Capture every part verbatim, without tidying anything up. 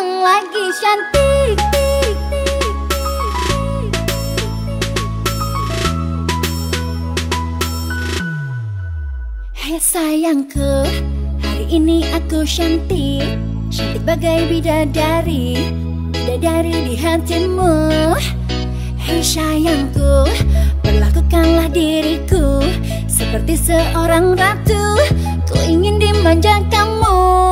emang lagi cantik. Hei sayangku, hari ini aku cantik, cantik bagai bidadari, bidadari di hatimu. Hei sayangku, perlakukanlah diriku seperti seorang ratu, ku ingin dimanja kamu.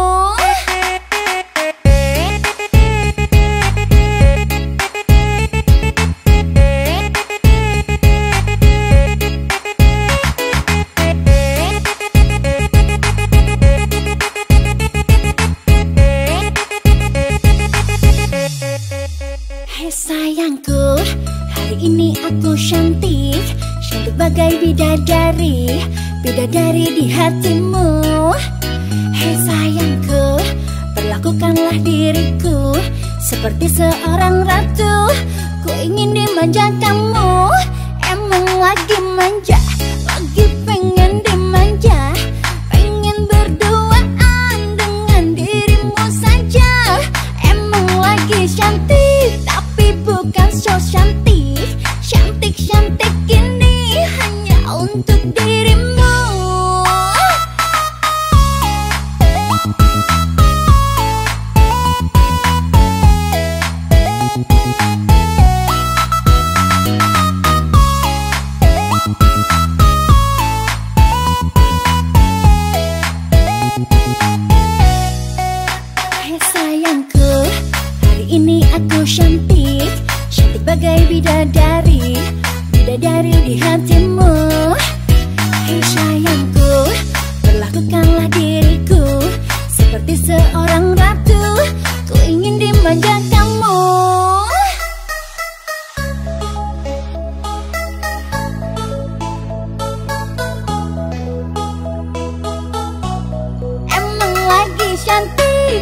Hei sayangku, hari ini aku cantik, cantik bagai bidadari, bidadari di hatimu. Hei sayangku, perlakukanlah diriku seperti seorang ratu, ku ingin dimanja kamu. Emang lagi manja, lagi pengen dimanja, pengen berduaan dengan dirimu saja. Emang lagi cantik, tapi bukan so cantik, cantik-cantik ini hanya untuk dirimu. Hei sayangku, hari ini aku cantik, cantik bagai bidadari, bidadari di hatimu. Hei sayangku, perlakukanlah diriku seperti seorang ratu, ku ingin dimanja kamu. Emang lagi cantik,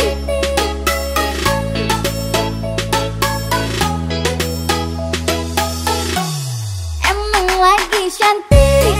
emang lagi cantik.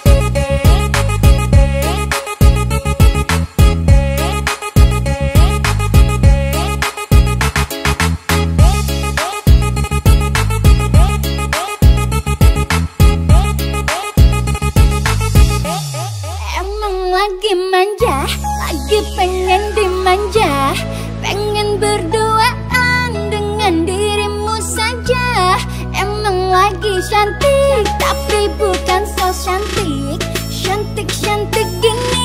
Emang lagi manja, lagi pengen dimanja, pengen berduaan dengan dirimu saja. Emang lagi cantik, tapi bukan so cantik, cantik-cantik gini